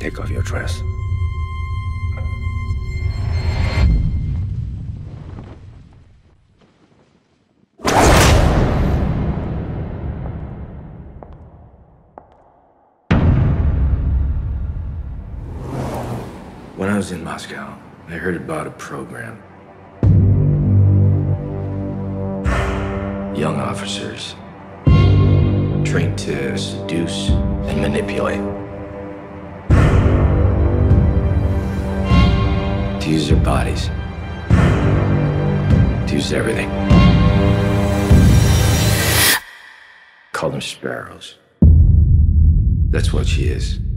Take off your dress. When I was in Moscow, I heard about a program. Young officers trained to seduce and manipulate. To use their bodies. To use everything. Call them sparrows. That's what she is.